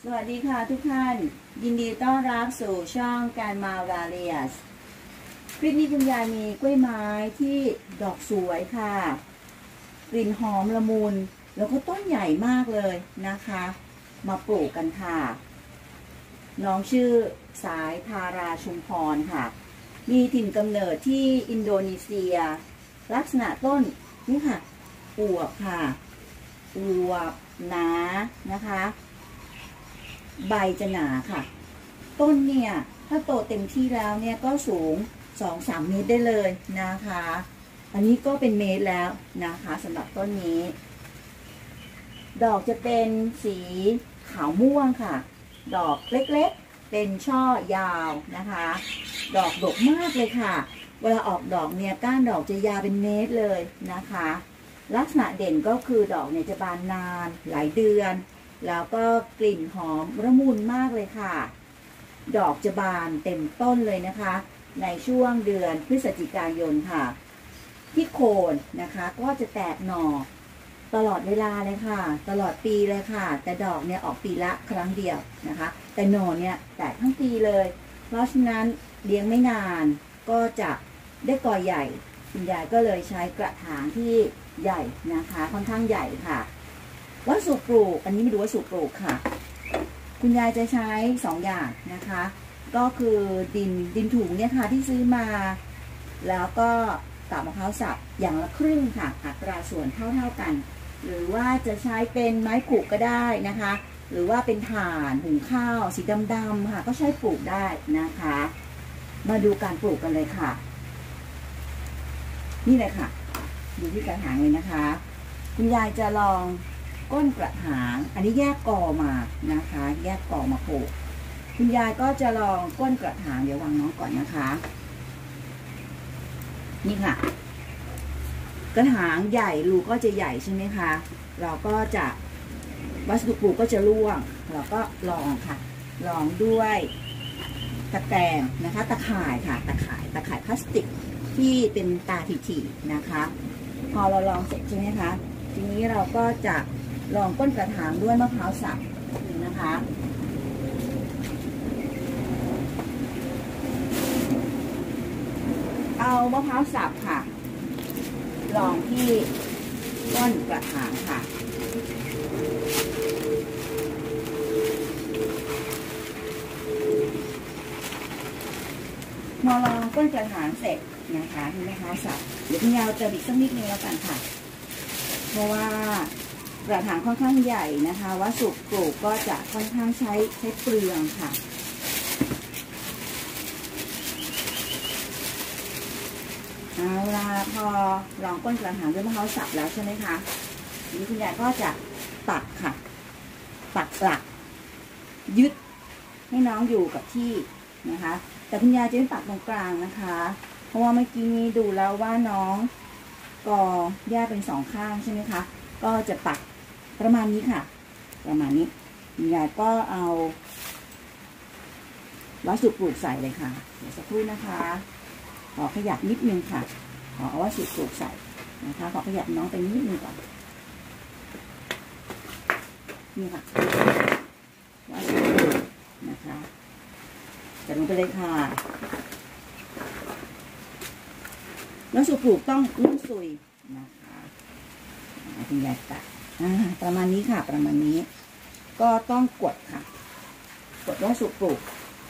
สวัสดีค่ะทุกท่านยินดีต้อนรับสู่ช่องการมาลาเรียสคลิปนี้คุณยายมีกล้วยไม้ที่ดอกสวยค่ะกลิ่นหอมละมุนแล้วก็ต้นใหญ่มากเลยนะคะมาปลูกกันค่ะน้องชื่อสายทาราชุมพรค่ะมีถิ่นกำเนิดที่อินโดนีเซียลักษณะต้นนี่ค่ะอวบค่ะอวบหนานะคะใบจะหนาค่ะต้นเนี่ยถ้าโตเต็มที่แล้วเนี่ยก็สูง 2-3 เมตรได้เลยนะคะอันนี้ก็เป็นเมตรแล้วนะคะสำหรับต้นนี้ดอกจะเป็นสีขาวม่วงค่ะดอกเล็กๆเป็นช่อยาวนะคะดอกดกมากเลยค่ะเวลาออกดอกเนี่ยก้านดอกจะยาวเป็นเมตรเลยนะคะลักษณะเด่นก็คือดอกเนี่ยจะบานนานหลายเดือนแล้วก็กลิ่นหอมระมุนมากเลยค่ะดอกจะบานเต็มต้นเลยนะคะในช่วงเดือนพฤศจิกายนค่ะที่โคนนะคะก็จะแตกหน่อตลอดเวลาเลยค่ะตลอดปีเลยค่ะแต่ดอกเนี่ยออกปีละครั้งเดียวนะคะแต่หน่อเนี่ยแตกทั้งปีเลยเพราะฉะนั้นเลี้ยงไม่นานก็จะได้กอใหญ่คุณยายก็เลยใช้กระถางที่ใหญ่นะคะค่อนข้างใหญ่ค่ะวัสดุปลูกอันนี้ไม่รู้วัสดุปลูกค่ะคุณยายจะใช้2 อย่างนะคะก็คือดินถุงเนี่ยค่ะที่ซื้อมาแล้วก็กาบมะพร้าวสับอย่างละครึ่งค่ะอัตราส่วนเท่ากันหรือว่าจะใช้เป็นไม้ขูดก็ได้นะคะหรือว่าเป็นถ่านหุงข้าวสีดำๆค่ะก็ใช้ปลูกได้นะคะมาดูการปลูกกันเลยค่ะนี่เลยค่ะดูที่กระถางเลยนะคะคุณยายจะลองก้นกระถางอันนี้แยกกอมานะคะแยกกอมาปลูกคุณยายก็จะลองก้นกระถางเดี๋ยววางน้องก่อนนะคะนี่ค่ะกระถางใหญ่รูก็จะใหญ่ใช่ไหมคะเราก็จะวัสดุปลูกก็จะร่วงเราก็ลองค่ะลองด้วยตะแกรงนะคะตะข่ายค่ะตะข่ายพลาสติกที่เป็นตาถี่ๆนะคะพอเราลองเสร็จใช่ไหมคะทีนี้เราก็จะลองก้นกระถางด้วยมะพร้าวสับนะคะเอามะพร้าวสับค่ะลองที่ก้นกระถางค่ะพอลองก้นกระถางเสร็จนะคะที่มะพร้าวสับเดี๋ยวคุณยาวจะบิดสักนิดนึงแล้วกันค่ะเพราะว่ากระถางค่อนข้างใหญ่นะคะวัสดุปลูกก็จะค่อนข้างใช้เปลืองค่ะเอาล่ะพอลองก้นกระถางด้วยมะพร้าวสับแล้วใช่ไหมคะทีนี้คุณยายก็จะตัดค่ะตัดหลักยึดให้น้องอยู่กับที่นะคะแต่คุณยายจะไม่ตัดตรงกลางนะคะเพราะว่าเมื่อกี้นี้ดูแล้วว่าน้องก็แยกเป็น2 ข้างใช่ไหมคะก็จะตัดประมาณนี้ค่ะประมาณนี้คุณยายก็เอาวัสดุปลูกใส่เลยค่ะเดี๋ยวสักครู่นะคะขอขยับนิดนึงค่ะขอเอาวัสดุปลูกใส่นะคะขอขยับน้องไปนิดนึงก่อนนี่ค่ะวัสดุปลูกนะคะจัดลงไปเลยค่ะวัสดุปลูกต้องนุ่มซุยนะคะคุณยายตัดประมาณนี้ค่ะประมาณนี้ก็ต้องกดค่ะกดวัสดุปลูก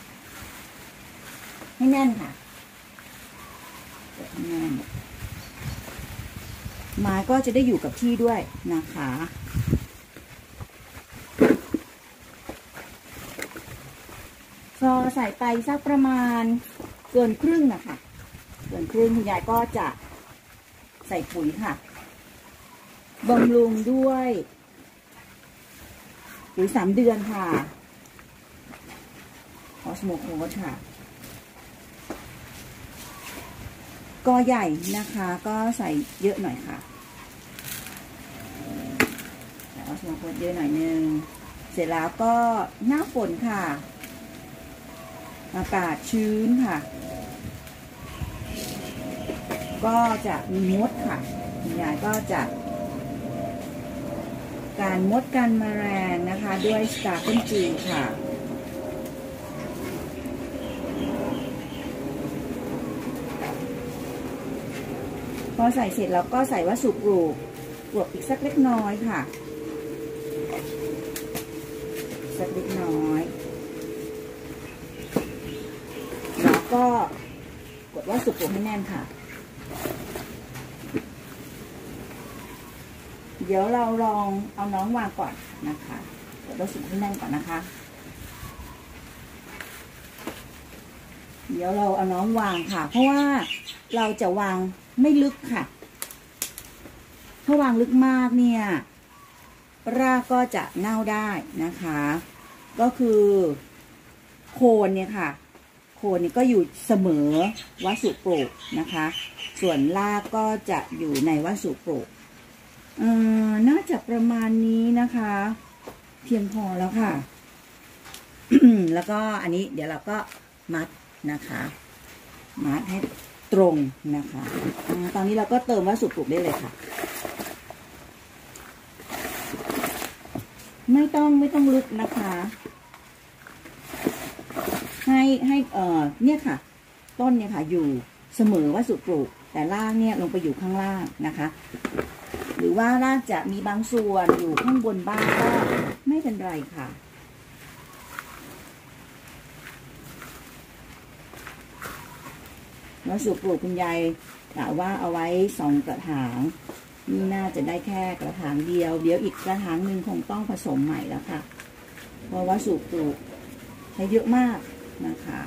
ให้แน่นค่ะกดให้แน่นไม้ก็จะได้อยู่กับที่ด้วยนะคะพอใส่ไปสักประมาณเกินครึ่งนะคะเกินครึ่งคุณยายก็จะใส่ปุ๋ยค่ะบำรุงด้วยปุ๋ย3 เดือนค่ะคอสโมโคสค่ะกอใหญ่นะคะก็ใส่เยอะหน่อยค่ะใส่คอสโมโคสเยอะหน่อยนึงเสร็จแล้วก็หน้าฝนค่ะอากาศชื้นค่ะก็จะมีมดค่ะคุณยายก็จะการมดกันแมลงนะคะด้วยสตาร์เกิลจีค่ะพอใส่เสร็จแล้วก็ใส่วัสดุปลูกอีกสักเล็กน้อยค่ะสักเล็กน้อยแล้วก็กดวัสดุปลูกให้แน่นค่ะเดี๋ยวเราลองเอาน้องวางก่อนนะคะกดวัสดุให้แน่นก่อนนะคะเดี๋ยวเราเอาน้องวางค่ะเพราะว่าเราจะวางไม่ลึกค่ะถ้าวางลึกมากเนี่ยรากก็จะเน่าได้นะคะก็คือโคนเนี่ยค่ะโคนนี่ก็อยู่เสมอวัสดุปลูกนะคะส่วนรากก็จะอยู่ในวัสดุปลูกน่าจะประมาณนี้นะคะเพียงพอแล้วค่ะ แล้วก็อันนี้เดี๋ยวเราก็มัดนะคะมัดให้ตรงนะคะตอนนี้เราก็เติมวัสดุปลูกได้เลยค่ะไม่ต้องลึกนะคะให้เนี่ยค่ะต้นเนี่ยค่ะอยู่เสมอวัสดุปลูกแต่รากเนี่ยลงไปอยู่ข้างล่างนะคะหรือว่ารากจะมีบางส่วนอยู่ข้างบนบ้างก็ไม่เป็นไรค่ะวัสดุปลูกคุณยายกะว่าเอาไว้2 กระถางนี่น่าจะได้แค่กระถางเดียวเดี๋ยวอีกกระถางหนึ่งคงต้องผสมใหม่แล้วค่ะเพราะวัสดุปลูกใช้เยอะมากนะคะ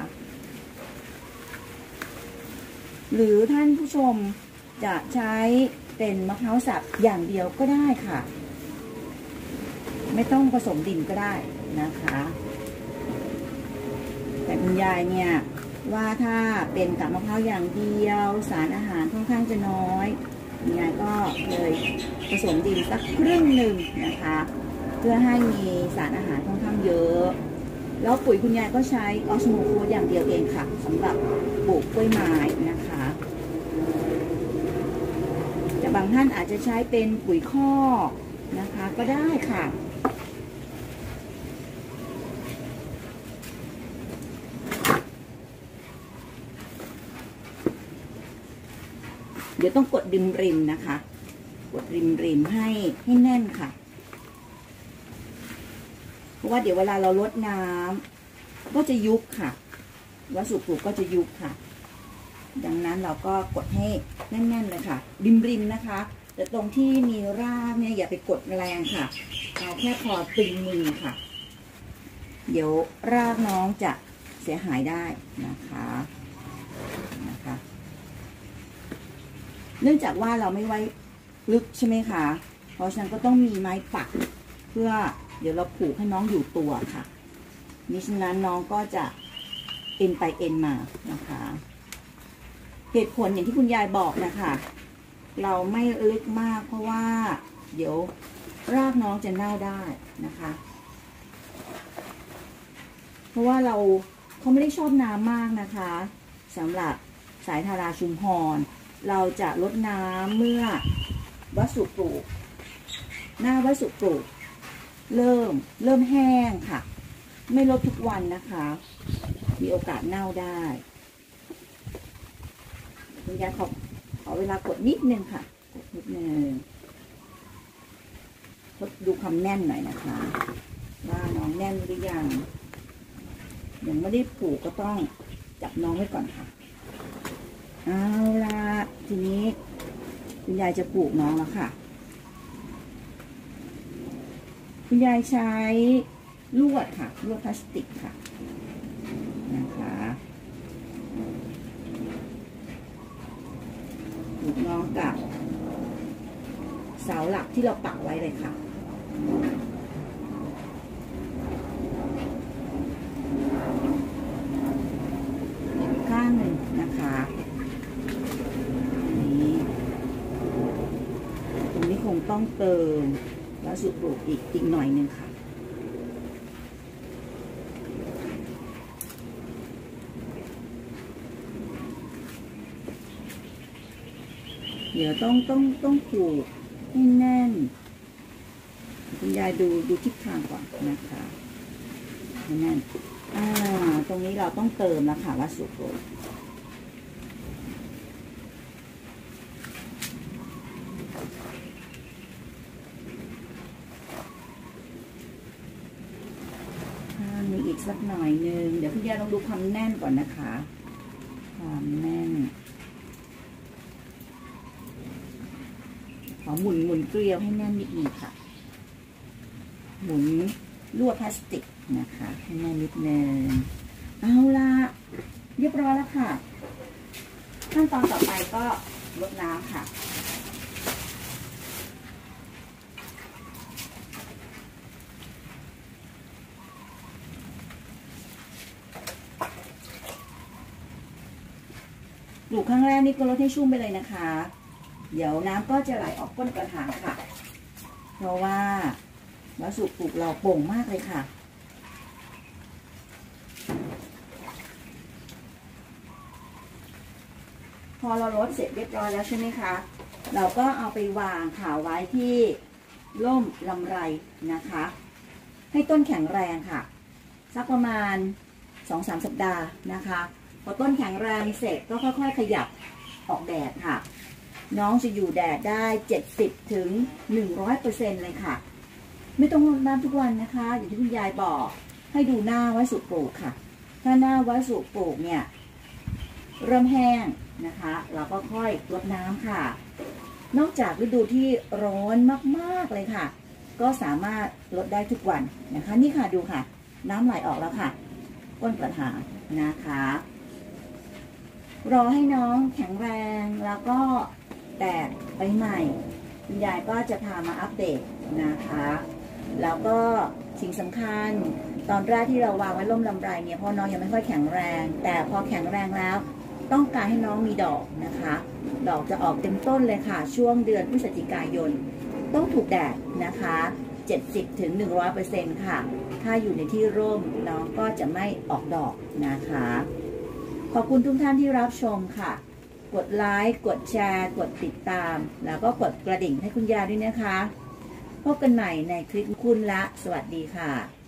หรือท่านผู้ชมจะใช้เป็นมะพร้าวสับอย่างเดียวก็ได้ค่ะไม่ต้องผสมดินก็ได้นะคะแต่คุณยายเนี่ยว่าถ้าเป็นกับมะพร้าวอย่างเดียวสารอาหารค่อนข้างจะน้อยคุณยายก็เลยผสมดินสักครึ่งหนึ่งนะคะเพื่อให้มีสารอาหารค่อนข้างเยอะแล้วปุ๋ยคุณยายก็ใช้ออสโมโคสอย่างเดียวเองค่ะสำหรับปลูกกล้วยไม้นะคะแต่บางท่านอาจจะใช้เป็นปุ๋ยคอกนะคะก็ได้ค่ะเดี๋ยวต้องกดริมนะคะกดริมให้แน่นค่ะเพราะว่าเดี๋ยวเวลาเราลดน้ำก็จะยุบค่ะวัสดุปลูกก็จะยุบค่ะดังนั้นเราก็กดให้แน่นๆเลยค่ะริมนะคะแต่ตรงที่มีรากเนี่ยอย่าไปกดแรงค่ะเอาแค่พอตึงมือค่ะเดี๋ยวรากน้องจะเสียหายได้นะคะเนื่องจากว่าเราไม่ไว้ลึกใช่ไหมคะเพราะฉะนั้นก็ต้องมีไม้ปักเพื่อเดี๋ยวเราผูกให้น้องอยู่ตัวค่ะมิฉะนั้นน้องก็จะเอ็นไปเอ็นมานะคะเหตุผลอย่างที่คุณยายบอกนะคะเราไม่ลึกมากเพราะว่าเดี๋ยวรากน้องจะเน่าได้นะคะเพราะว่าเขาไม่ได้ชอบน้ำมากนะคะสำหรับสายทาราชุมพรเราจะลดน้ำเมื่อวัสดุปลูกหน้าวัสดุปลูกเริ่มแห้งค่ะไม่ลดทุกวันนะคะมีโอกาสเน่าได้คุณยายขอเวลากดนิดนึงค่ะกดนิดนึงทดดูความแน่นหน่อยนะคะว่าน้องแน่นหรือยังไม่ได้ผูกก็ต้องจับน้องไว้ก่อนค่ะเอาละทีนี้คุณยายจะปลูกน้องแล้วค่ะคุณยายใช้ลวดค่ะลวดพลาสติกค่ะนะคะปลูกน้องกับเสาหลักที่เราปักไว้เลยค่ะข้างหนึ่งนะคะตรงนี้คงต้องเติมวัสดุปลูกอีกหน่อยนึงค่ะเดี๋ยวต้องผูกให้แน่นคุณคุณยายดูทิศทางก่อนนะคะนั่นตรงนี้เราต้องเติมแล้วค่ะวัสดุโปรกมีอีกสักหน่อยนึงเดี๋ยวคุณยายลองดูความแน่นก่อนนะคะความแน่นขอหมุนเกลียวให้แน่นนิดนึงค่ะหมุนลวดพลาสติกนะคะให้แน่นนิดนึงเอาละเรียบร้อยแล้วค่ะขั้นตอนต่อไปก็ลดน้ำค่ะปลูกครั้งแรกนี่ก็ลดให้ชุ่มไปเลยนะคะเดี๋ยวน้ำก็จะไหลออกก้นกระถางค่ะเพราะว่าวัสดุปลูกเราโป่งมากเลยค่ะพอเราลดเสร็จเรียบร้อยแล้วใช่ไหมคะเราก็เอาไปวางค่ะไว้ที่ร่มลำไรนะคะให้ต้นแข็งแรงค่ะสักประมาณ 2-3 สัปดาห์นะคะพอต้นแข็งแรงเสร็จก็ค่อยๆขยับออกแดดค่ะน้องจะอยู่แดดได้ 70-100% เลยค่ะไม่ต้องรดน้ำทุกวันนะคะอย่างที่คุณยายบอกให้ดูหน้าวัสดุปลูกค่ะถ้าหน้าวัสดุปลูกเนี่ยเริ่มแห้งนะคะเราก็ค่อยรดน้ำค่ะนอกจากฤดูที่ร้อนมากๆเลยค่ะก็สามารถลดได้ทุกวันนะคะนี่ค่ะดูค่ะน้ำไหลออกแล้วค่ะก้นกระถางนะคะรอให้น้องแข็งแรงแล้วก็แตกใบใหม่คุณยายก็จะพามาอัปเดตนะคะแล้วก็สิ่งสำคัญตอนแรกที่เราวางไว้ร่มลำไรเนี่ยเพราะน้องยังไม่ค่อยแข็งแรงแต่พอแข็งแรงแล้วต้องการให้น้องมีดอกนะคะดอกจะออกเต็มต้นเลยค่ะช่วงเดือนพฤศจิกายนต้องถูกแดดนะคะ 70-100% ค่ะถ้าอยู่ในที่ร่มน้องก็จะไม่ออกดอกนะคะขอบคุณทุกท่านที่รับชมค่ะกดไลค์กดแชร์กดติดตามแล้วก็กดกระดิ่งให้คุณยายด้วยนะคะพบกันใหม่ในคลิปคุณละสวัสดีค่ะ